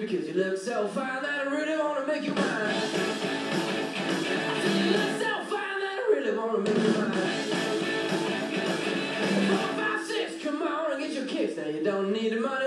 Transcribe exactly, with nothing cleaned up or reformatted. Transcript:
Because you look so fine that I really wanna make you mine. I said you look so fine that I really wanna make you mine. Four, five, six, come on and get your kicks. Now you don't need the money.